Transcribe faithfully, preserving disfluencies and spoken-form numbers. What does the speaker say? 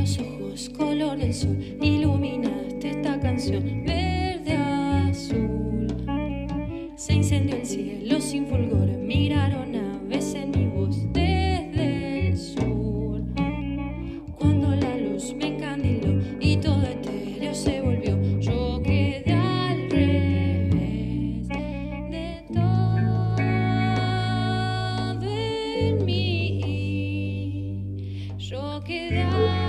los ojos, color del sol, iluminaste esta canción verde azul. Se incendió el cielo sin fulgor, miraron aves en mi voz desde el sur. Cuando la luz me encandiló y todo etéreo se volvió, yo quedé al revés de todo en mí. Yo quedé